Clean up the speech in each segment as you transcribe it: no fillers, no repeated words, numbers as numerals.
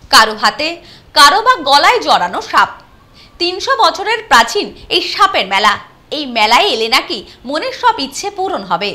কারো হাতে, কারো বা গলায় জড়ানো সাপ। ৩০০ বছরের প্রাচীন এই সাপের মেলা। এই মেলায় এলে নাকি মনের সব ইচ্ছে পূরণ হবে।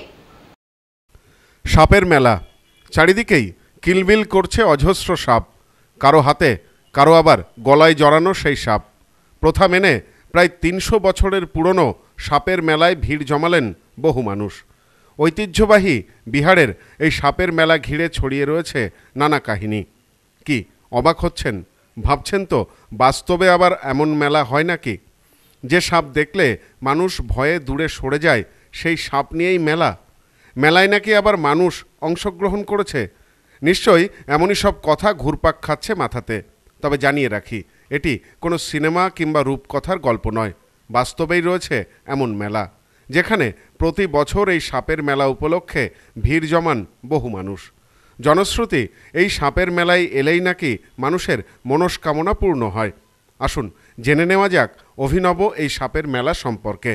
সাপের মেলা, চারিদিকেই কিলবিল করছে অজস্র সাপ। কারো হাতে, কারো আবার গলায় জড়ানো সেই সাপ। প্রথা মেনে প্রায় ৩০০ বছরের পুরনো সাপের মেলায় ভিড় জমালেন বহু মানুষ। ঐতিহ্যবাহী বিহারের এই সাপের মেলা ঘিরে ছড়িয়ে রয়েছে নানা কাহিনী। কি অবাক হচ্ছেন? ভাবছেন তো বাস্তবে আবার এমন মেলা হয় নাকি? যে সাপ দেখলে মানুষ ভয়ে দূরে সরে যায়, সেই সাপ নিয়েই মেলা। মেলায় নাকি আবার মানুষ অংশগ্রহণ করেছে। নিশ্চয়ই এমনই সব কথা ঘুরপাক খাচ্ছে মাথাতে। তবে জানিয়ে রাখি, এটি কোনো সিনেমা কিংবা রূপকথার গল্প নয়। বাস্তবেই রয়েছে এমন মেলা, যেখানে প্রতি বছর এই সাপের মেলা উপলক্ষে ভিড় জমান বহু মানুষ। জনশ্রুতি, এই সাপের মেলায় এলেই নাকি মানুষের মনস্কামনা পূর্ণ হয়। আসুন জেনে নেওয়া যাক অভিনব এই সাপের মেলা সম্পর্কে।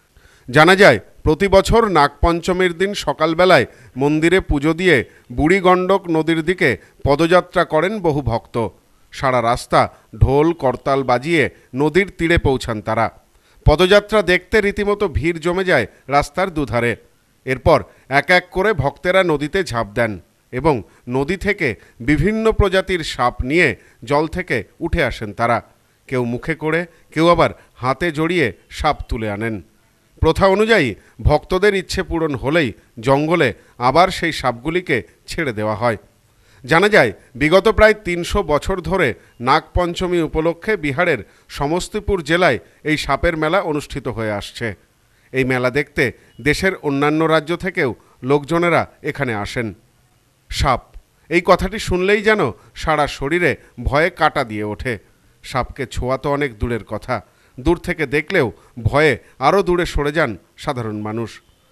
জানা যায়, প্রতি বছর নাগপঞ্চমীর দিন সকালবেলায় মন্দিরে পুজো দিয়ে বুড়িগণ্ডক নদীর দিকে পদযাত্রা করেন বহু ভক্ত। সারা রাস্তা ঢোল করতাল বাজিয়ে নদীর তীরে পৌঁছান তারা। পদযাত্রা দেখতে রীতিমতো ভিড় জমে যায় রাস্তার দুধারে। এরপর এক এক করে ভক্তেরা নদীতে ঝাঁপ দেন এবং নদী থেকে বিভিন্ন প্রজাতির সাপ নিয়ে জল থেকে উঠে আসেন তারা। কেউ মুখে করে, কেউ আবার হাতে জড়িয়ে সাপ তুলে আনেন। প্রথা অনুযায়ী ভক্তদের ইচ্ছে পূরণ হলেই জঙ্গলে আবার সেই সাপগুলিকে ছেড়ে দেওয়া হয়। জানা যায়, বিগত প্রায় ৩০০ বছর ধরে নাগপঞ্চমী উপলক্ষে বিহারের সমস্তিপুর জেলায় এই সাপের মেলা অনুষ্ঠিত হয়ে আসছে। এই মেলা দেখতে দেশের অন্যান্য রাজ্য থেকেও লোকজনেরা এখানে আসেন। সাপ, এই কথাটি শুনলেই যেন সারা শরীরে ভয়ে কাঁটা দিয়ে ওঠে। সাপকে ছোঁয়া তো অনেক দূরের কথা, দূর থেকে দেখলেও ভয়ে আরও দূরে সরে যান সাধারণ মানুষ।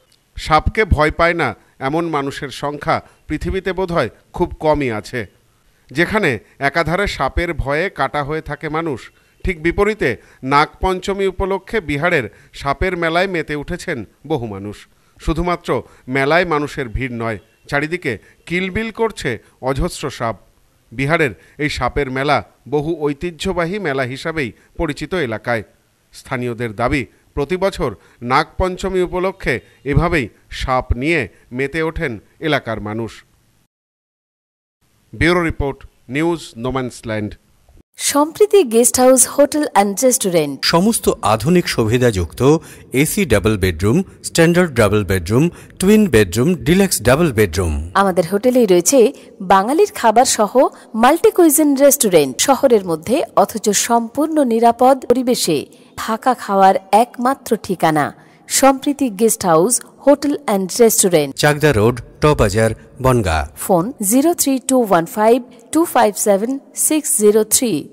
সাপকে ভয় পায় না এমন মানুষের সংখ্যা পৃথিবীতে বোধহয় খুব কমই আছে। যেখানে একাধারে সাপের ভয়ে কাটা হয়ে থাকে মানুষ, ঠিক বিপরীতে নাগপঞ্চমী উপলক্ষে বিহারের সাপের মেলায় মেতে উঠেছেন বহু মানুষ। শুধুমাত্র মেলায় মানুষের ভিড় নয়, চারিদিকে কিলবিল করছে অজস্র সাপ। বিহারের এই সাপের মেলা বহু ঐতিহ্যবাহী মেলা হিসাবেই পরিচিত এলাকায়। স্থানীয়দের দাবি, প্রতি বছর নাগপঞ্চমী উপলক্ষে এভাবেই সাপ নিয়ে মেতে ওঠেন এলাকার মানুষ। Bureau report, news no man's land. Sampriti guest house, hotel and restaurant. সমস্ত আধুনিক সুবিধাযুক্ত AC double bedroom, standard double bedroom, twin bedroom, deluxe double bedroom. আমাদের হোটেলেই রয়েছে বাঙালির খাবার সহ মাল্টি কুইজিন রেস্টুরেন্ট। শহরের মধ্যে অথচ সম্পূর্ণ নিরাপদ পরিবেশে থাকা খাওয়ার একমাত্র ঠিকানা Sampriti guest house, hotel and restaurant, Chakdah road, টবাজার, বনগাঁ। ফোন 03215257603।